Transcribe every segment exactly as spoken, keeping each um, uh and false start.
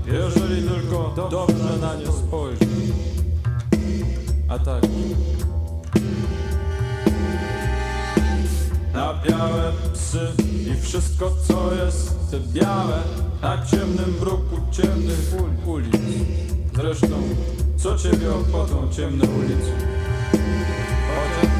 jeżeli tylko dobrze na nie spojrzy. A tak na białe psy i wszystko co jest białe, na ciemnym bruku ciemnych ulic. Zresztą co ciebie obchodzą ciemne ulice? Chociaż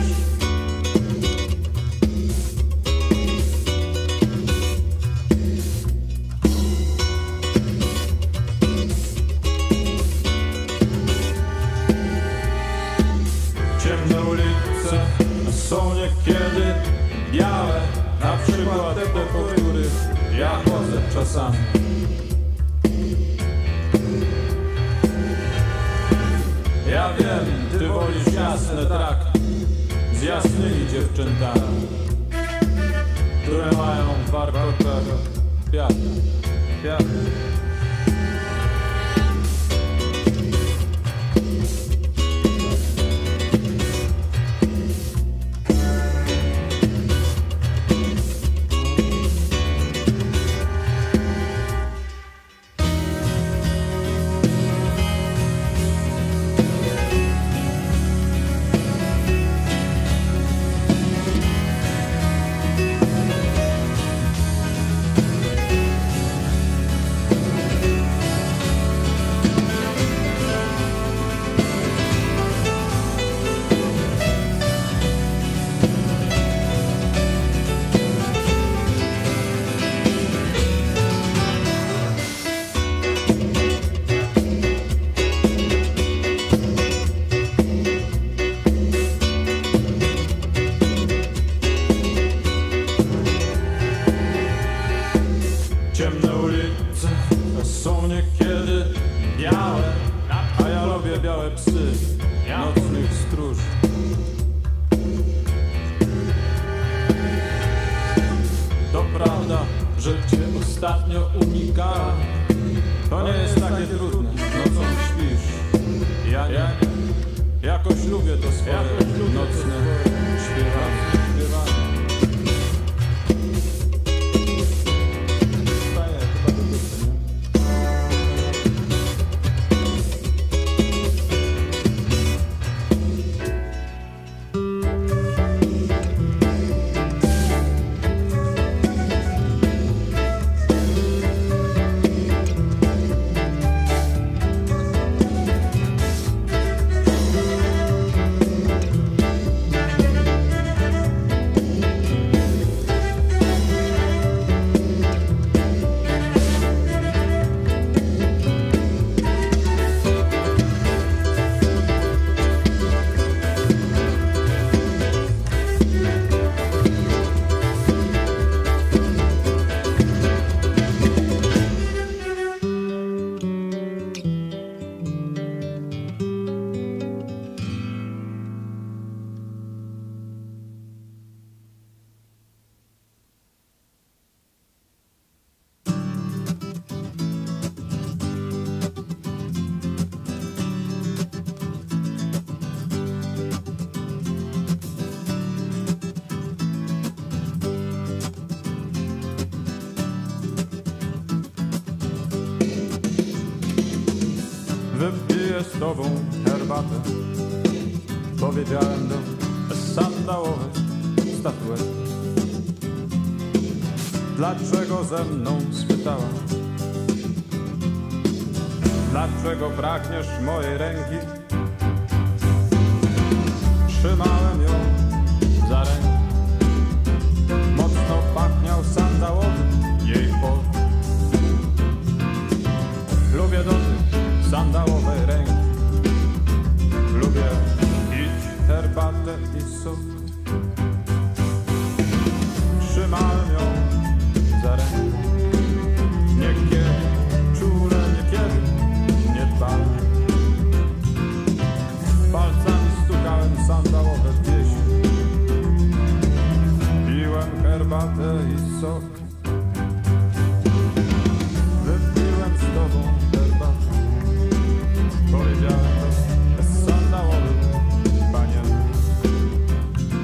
ciemne ulice są niekiedy białe, na przykład te, po których ja chodzę czasami. Ja wiem, ty wolisz jasne traki z jasnymi dziewczętami, które mają w warkokach kwiaty, kwiaty. Ciemne ulice są niekiedy białe, a ja lubię białe psy nocnych stróży. To prawda, że cię ostatnio unikałem. To nie jest takie trudne, nocą śpisz. Ja nie, jakoś lubię to swoje nocne śpiewanie. Wypiję z tobą herbatę, powiedziałem do sandałowej statuetki. Dlaczego ze mną spytała? Dlaczego pragniesz mojej ręki? Trzymałem ją za rękę. Mocno pachniał sandałowy jej pot. Lubię dotyk sandałowej ręki. Lubię pić herbatę i sok. Trzymałem ją za rękę. Niekiedy czule, niekiedy niedbalnie. Palcami stukałem sandałowe pieśni. Piłem herbatę i sok. Wypiłem z tobą herbatę. Powiedziałem to bez sandałowym paniem.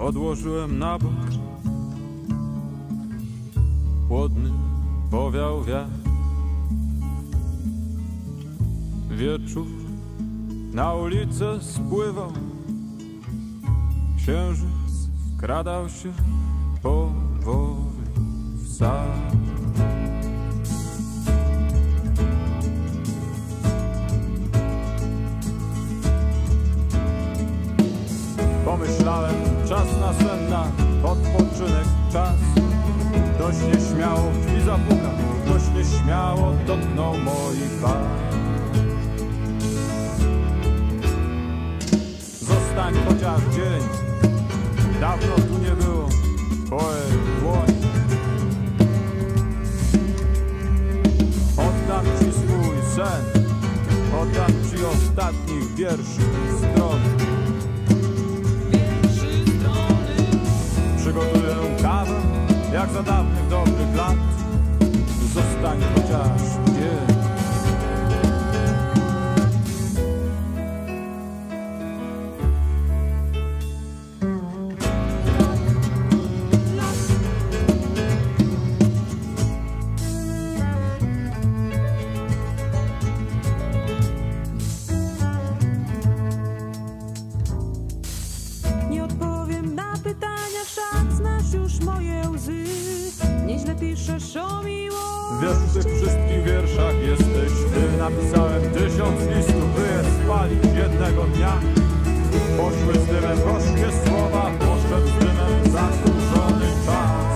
odłożyłem na bok. Chłodny powiał wiatr. Wieczór na ulicę spływał. Księżyc skradał się powoli w sad. Pomyślałem, czas na sen, na odpoczynek, czas. Ktoś nieśmiało w drzwi zapukał, ktoś nieśmiało dotknął moich bark. Zostań chociaż dzień, dawno tu nie było twojej dłoni. Oddam ci swój sen, oddam ci ostatnich wierszy stron. Przygotuję kawę, jak za dawnych dobrych lat. Zostań chociaż dzień. Nie odpowiem na pytania, wszak znasz już moje łzy. Nieźle piszesz o miłości. Wiesz, w tych wszystkich wierszach jesteś ty. Napisałem tysiąc listów, by je spalić jednego dnia. Poszły z dymem gorzkie słowa, poszedł z dymem zasłużony czas.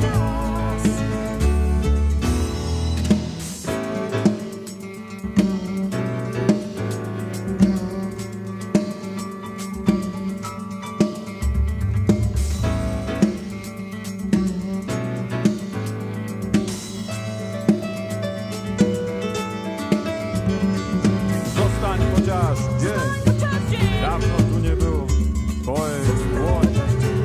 Zostań chociaż dzień, dawno tu nie było twojej dłoni.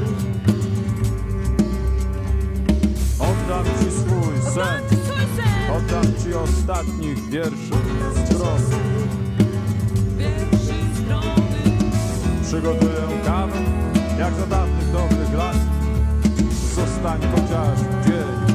Oddam ci swój sen, oddam ci ostatnich wierszy stron. Przygotuję kawę, jak za dawnych dobrych lat. Zostań chociaż dzień.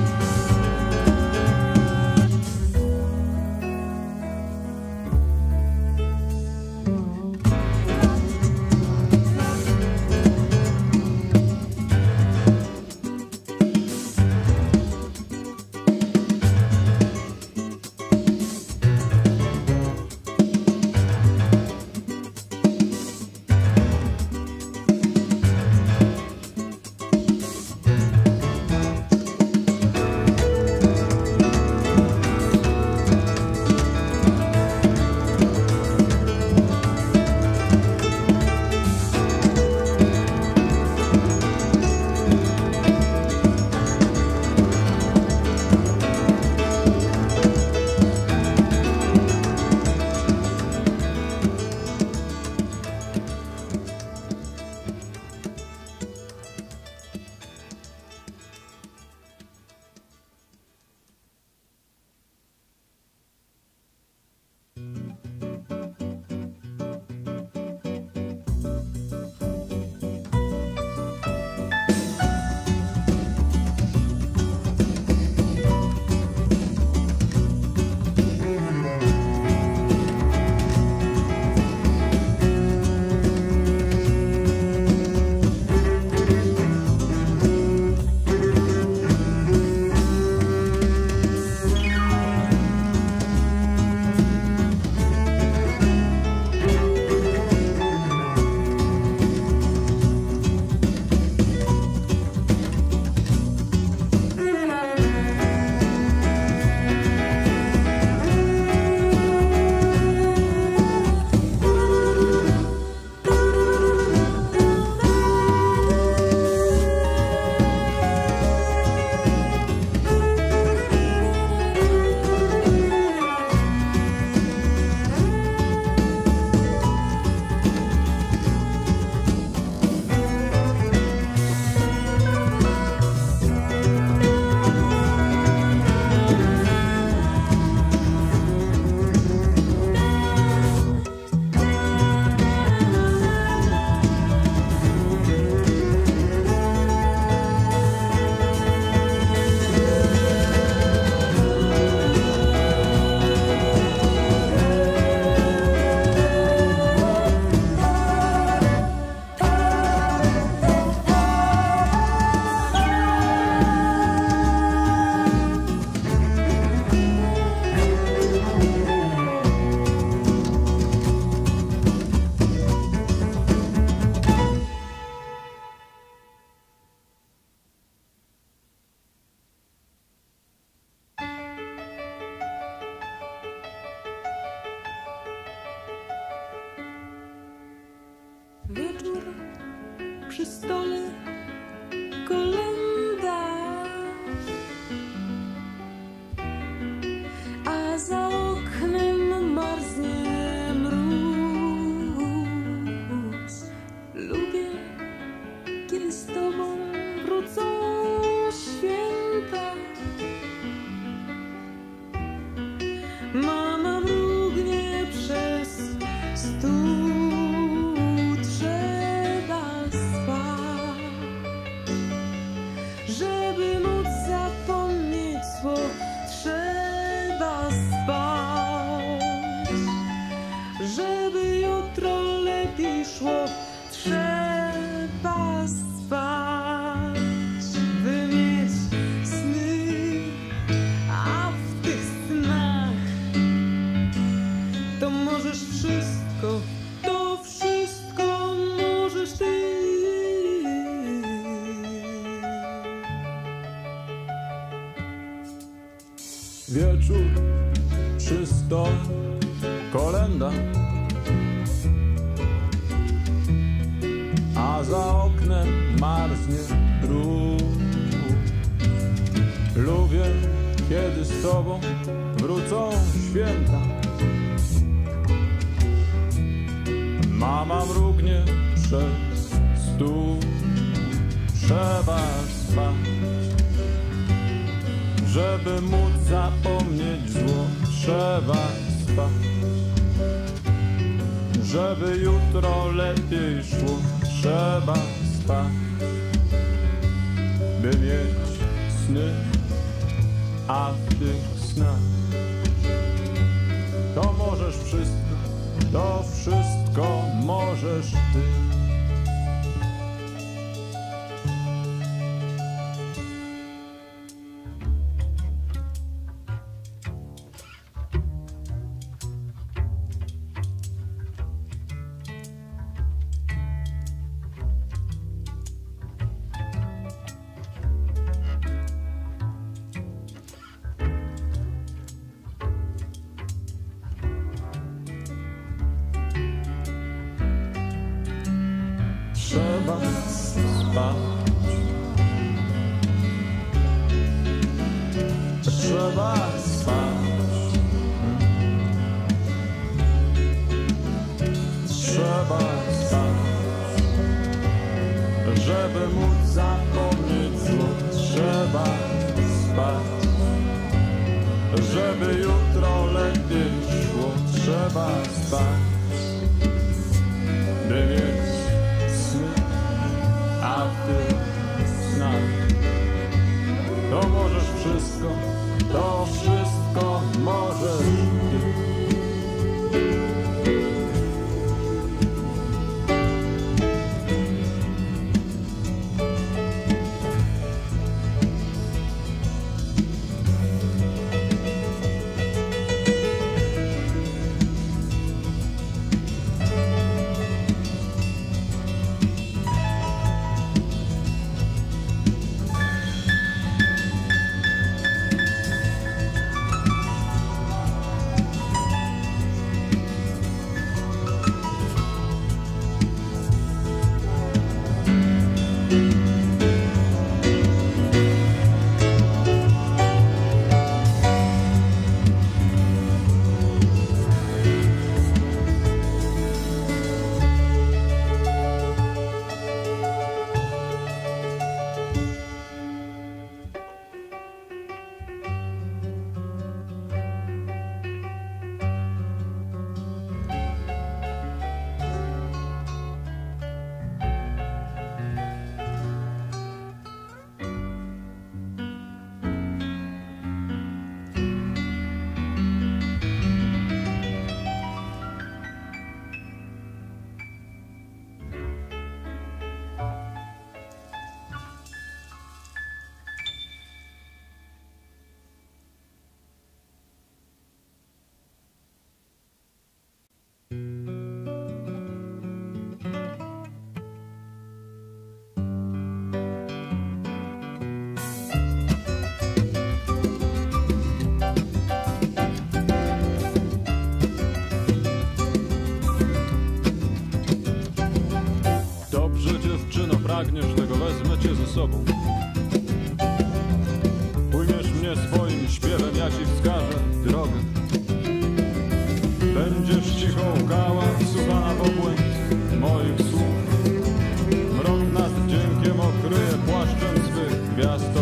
przy stole kolenda, a za oknem marznie mróz. Lubię, kiedy z tobą wrócą święta. Mama mrugnie przez stół. Trzeba spać, żeby móc zapomnieć zło. Trzeba spać, żeby jutro lepiej szło. Trzeba spać, by mieć sny, a w tych snach to możesz wszystko, to wszystko możesz ty. Wieczór przy stole kolenda, a za oknem marznie drut. Lubię, kiedy z tobą wrócą święta. Mama mrugnie przez stół. Trzeba spać, żeby móc zapomnieć zło. Trzeba spać, żeby jutro lepiej szło. Trzeba spać, by mieć sny, a w tych snach to możesz wszystko, to wszystko możesz ty. Trzeba spać, trzeba spać, trzeba spać, żeby móc zapomnieć zło. Trzeba spać, żeby jutro lepiej szło. Trzeba spać, by mieć sny, a w tych snach to możesz wszystko, to wszystko możesz ty.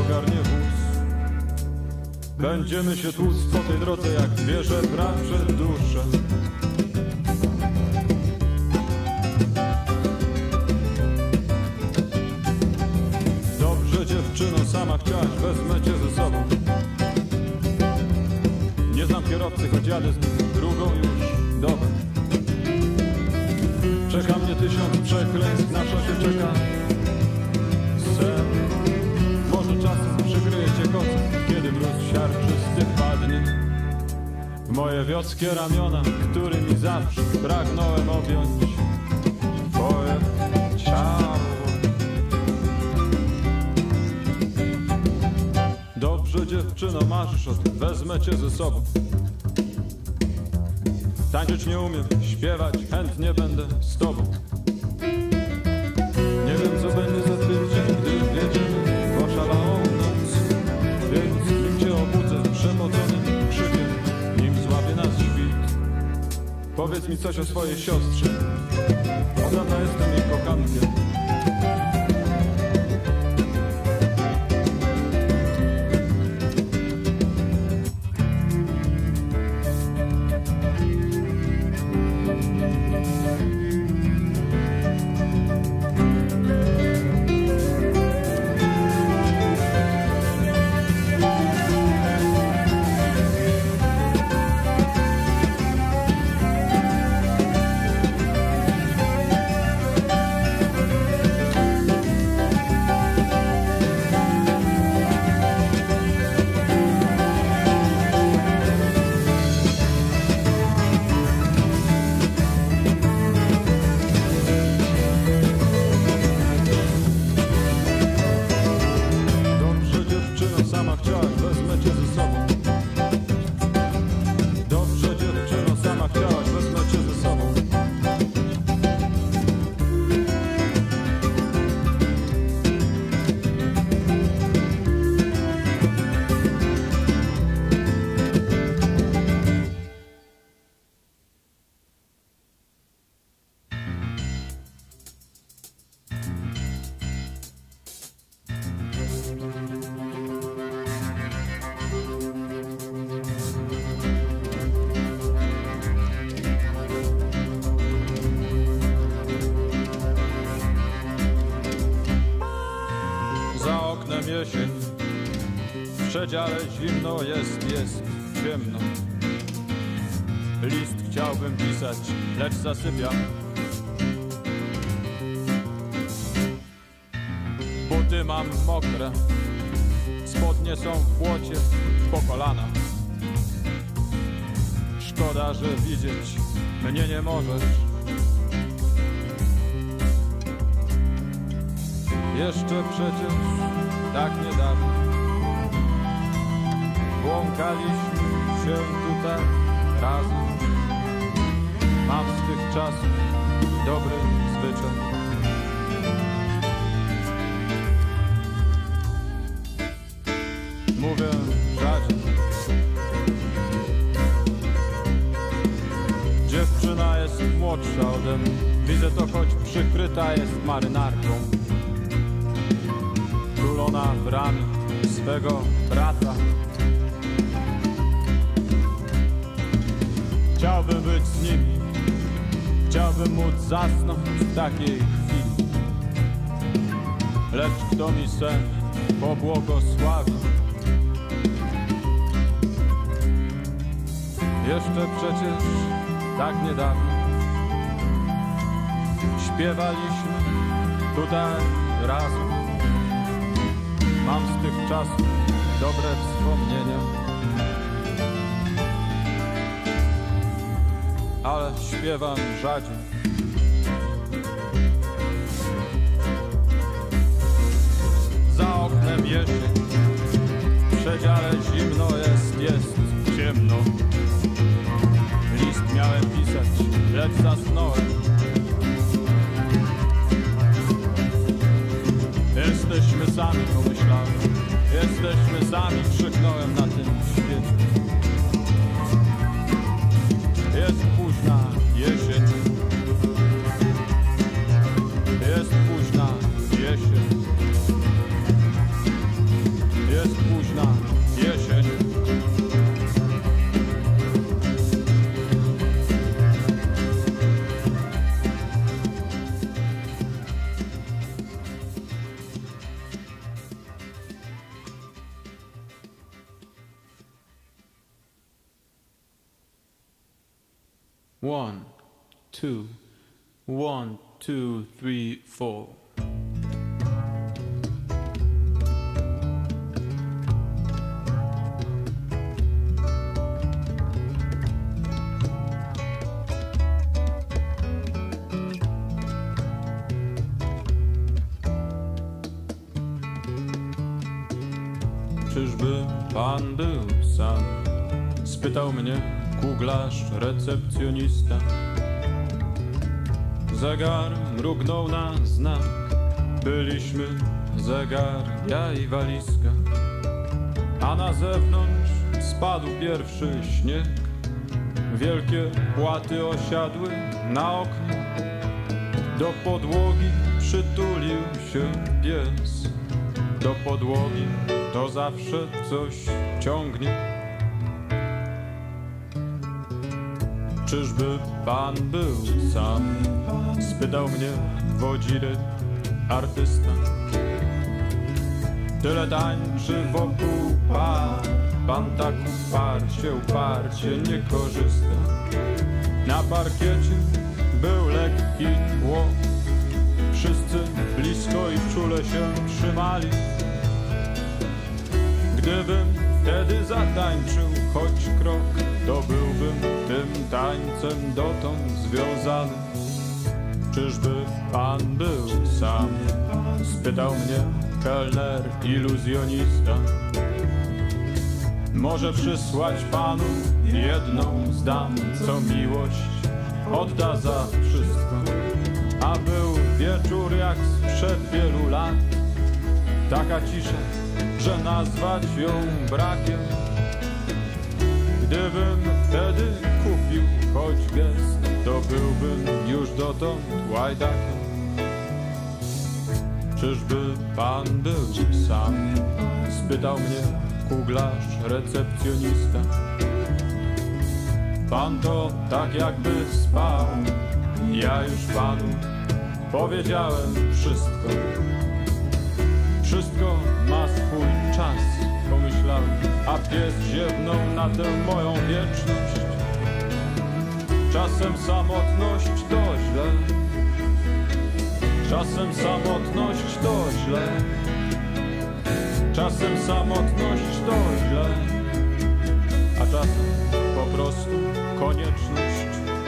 ogarnie wóz. Będziemy się tłuc po tej drodze, jak bierze brat przed duszę. Dobrze dziewczyno, sama chciałaś, wezmę cię ze sobą. Nie znam kierowcy, choć jadę z nim drugą już dobę. Czeka mnie tysiąc przekleństw, na szosie czeka sen. Może czasem przykryje cię kocem, kiedy mróz siarczysty padnie w moje wioskie ramiona, którymi zawsze pragnąłem objąć twoje ciało. Dobrze dziewczyno, marzysz o tym, wezmę cię ze sobą. Tańczyć nie umiem, śpiewać chętnie będę z tobą. Nie wiem, co będzie za tydzień, gdy wjedziemy w oszalałą noc. Więc nim cię obudzę przemoconym krzykiem, nim złapie nas świt. Powiedz mi coś o swojej siostrze, od dawna jestem jej kochankiem. Jesień, w przedziale zimno jest, jest ciemno. List chciałbym pisać, lecz zasypiam. Buty mam mokre, spodnie są w błocie po kolana. Szkoda, że widzieć mnie nie możesz. Jeszcze przecież tak niedawno błąkaliśmy się tutaj razem. Mam z tych czasów dobry zwyczaj. Mówię rzadziej. Dziewczyna jest młodsza ode mnie. Widzę to, choć przykryta jest marynarką. Tulona w ramię swego brata. Chciałbym być z nimi, chciałbym móc zasnąć w takiej chwili. Lecz kto mi sen pobłogosławi? Jeszcze przecież tak niedawno śpiewaliśmy tutaj razem. Mam z tych czasów dobre wspomnienia, ale śpiewam rzadziej. Za oknem jesień, w przedziale zimno jest, jest ciemno. List miałem pisać, lecz zasnąłem. Jesteśmy sami, pomyślałem. Jesteśmy sami, krzyknąłem na tym świecie. Jest późna jesień. Jest późna jesień. jest późna jesień. One, two, one, two, three, four. Czyżby pan był sam? Spytał mnie kuglarz, recepcjonista. Zegar mrugnął na znak. Byliśmy zegar, ja i walizka. A na zewnątrz spadł pierwszy śnieg. Wielkie płaty osiadły na oknie. Do podłogi przytulił się pies. Do podłogi to zawsze coś ciągnie. Czyżby pan był sam? Spytał mnie wodziry artysta. Tyle tańczy wokół par, pan tak uparcie, uparcie nie korzysta. Na parkiecie był lekki tłok. Wszyscy blisko i czule się trzymali. Gdybym wtedy zatańczył choć krok, to byłbym tym tańcem dotąd związany. Czyżby pan był sam? Spytał mnie kelner iluzjonista. Może przysłać panu jedną z dam, co miłość odda za wszystko. A był wieczór jak sprzed wielu lat. Taka cisza, że nazwać ją brakiem. Gdybym wtedy kupił choć gest, to byłbym już dotąd łajdakiem. Czyżby pan był sam? Spytał mnie kuglarz, recepcjonista. Pan to tak jakby spał. Ja już panu powiedziałem wszystko. Wszystko ma swój czas, pomyślałem, a pies ziewnął na tę moją wieczność. Czasem samotność to źle. Czasem samotność to źle. Czasem samotność to źle. A czasem po prostu konieczność.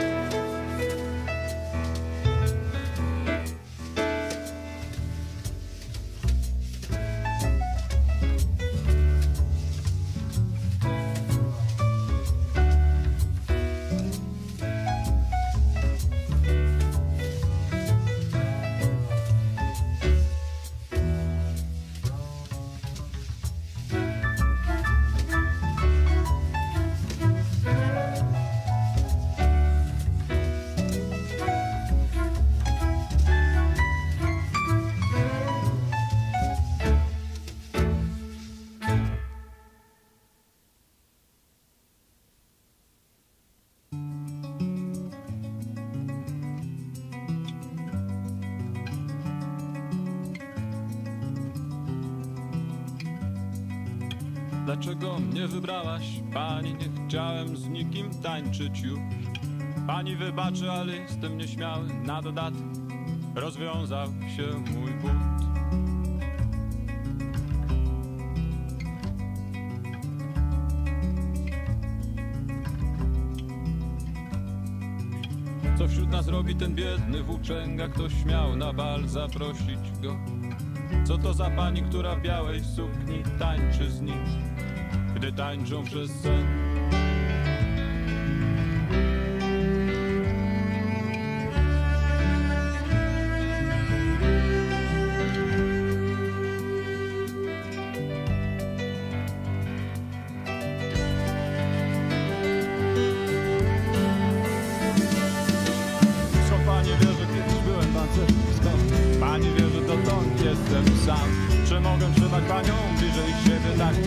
Dlaczego mnie wybrałaś, pani? Nie chciałem z nikim tańczyć już. Pani wybaczy, ale jestem nieśmiały. Na dodatek rozwiązał się mój bunt. Co wśród nas robi ten biedny włóczęga? Ktoś śmiał na bal zaprosić go. Co to za pani, która w białej sukni tańczy z nim, gdy tańczą przez sen? Co pani wie, że kiedyś byłem tancerzem? Skąd pani wie, że dotąd jestem sam? Czy mogę trzymać panią bliżej siebie tak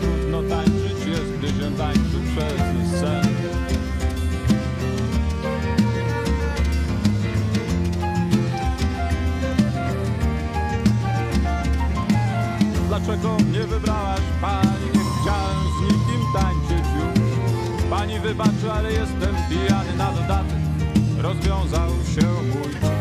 Wybacz, ale jestem pijany na dodatek. Rozwiązał się mój dzień.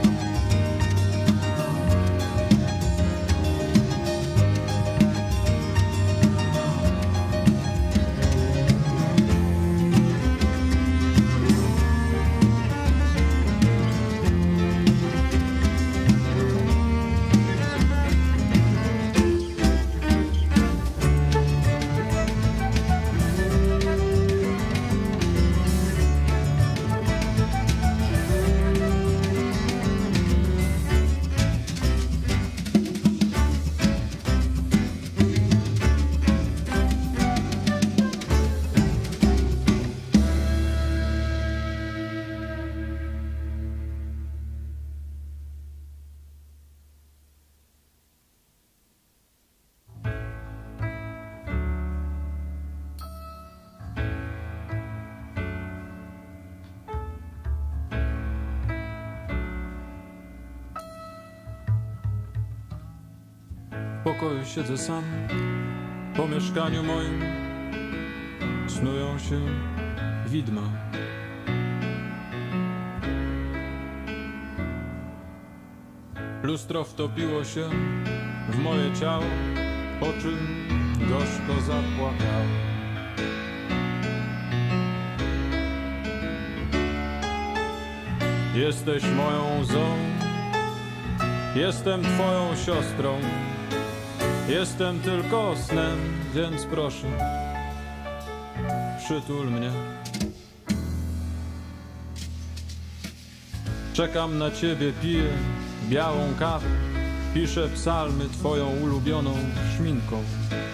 W pokoju siedzę sam, po mieszkaniu moim snują się widma. Lustro wtopiło się w moje ciało, po czym gorzko zapłakało. Jesteś moją łzą, jestem twoją siostrą. Jestem tylko snem, więc proszę, przytul mnie. Czekam na ciebie, piję białą kawę, piszę psalmy twoją ulubioną szminką.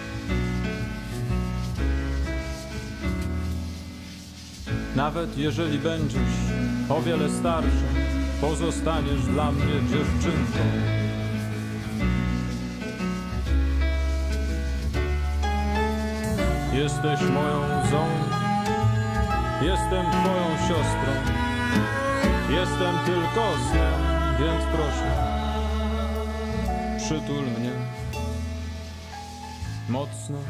Nawet jeżeli będziesz o wiele starsza, pozostaniesz dla mnie dziewczynką. Jesteś moją łzą, jestem twoją siostrą. Jestem tylko snem, więc proszę, przytul mnie mocno.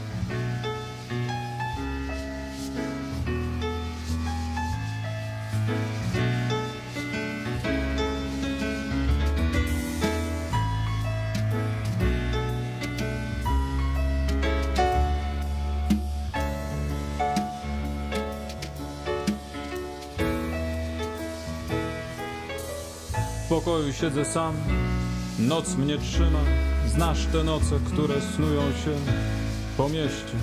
W pokoju siedzę sam, noc mnie trzyma. Znasz te noce, które snują się po mieście.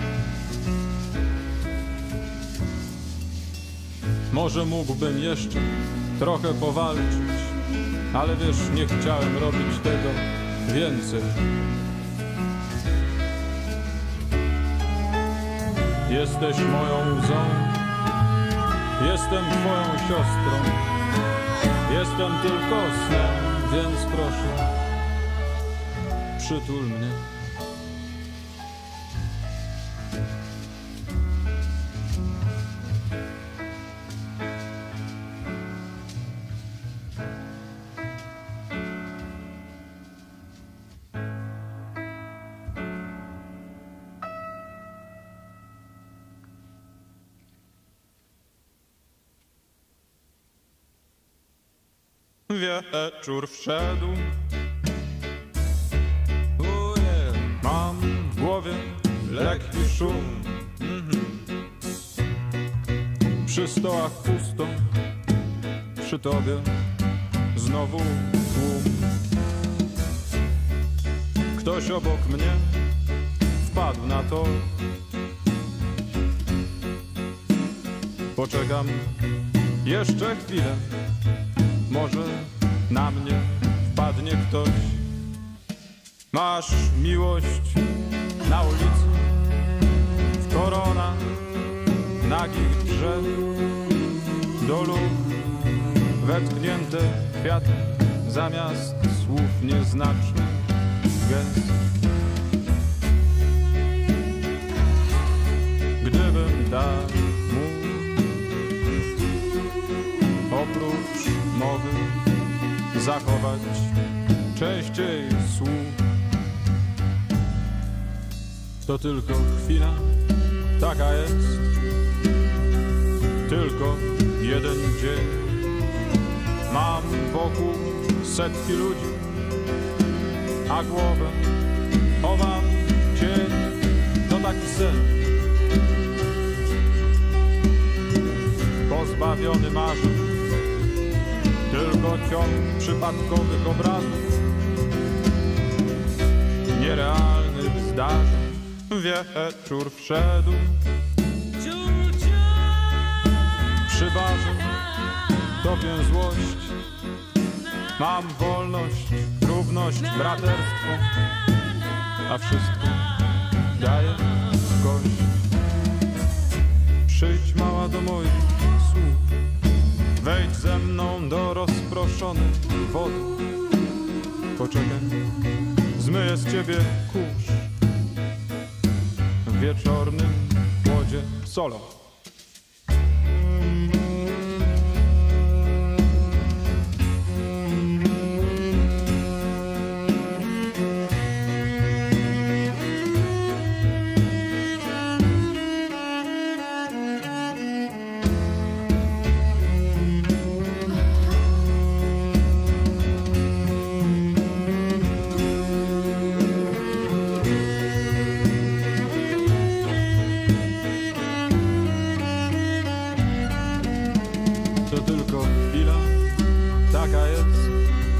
Może mógłbym jeszcze trochę powalczyć, ale wiesz, nie chciałem robić tego więcej. Jesteś moją łzą, jestem twoją siostrą. Jestem tylko snem, więc proszę, przytul mnie. Wieczór wszedł. Uje, mam w głowie lekki szum. Mhm. Przy stołach pusto, przy tobie znowu tłum. Ktoś obok mnie wpadł na to. Poczekam jeszcze chwilę. Może na mnie wpadnie ktoś. Masz miłość na ulicy, w koronach nagich drzew, do lub wetknięte kwiaty, zamiast słów nieznacznych gest. Gdybym dał mu oprócz mowy zachować częściej słów, to tylko chwila taka jest, tylko jeden dzień. Mam wokół setki ludzi, a głowę chowam w cień. To taki sen pozbawiony marzeń, tylko ciąg przypadkowych obrazów, nierealnych zdarzeń. Wieczór wszedł przy barze, topię złość. Mam wolność, równość, braterstwo, a wszystko daję w kość. Przyjdź mała do moich słów, wejdź ze mną do rozproszonej wody. Poczekaj, zmyję z ciebie kurz w wieczornym łodzie solo. To tylko chwila, taka jest,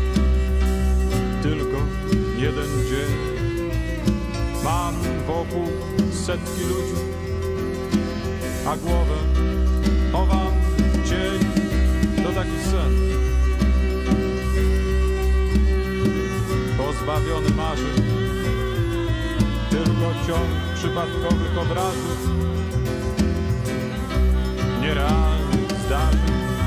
tylko jeden dzień. Mam wokół setki ludzi, a głowę chowam w cień. To taki sen pozbawiony marzeń, tylko ciąg przypadkowych obrazów, nierealnych zdarzeń.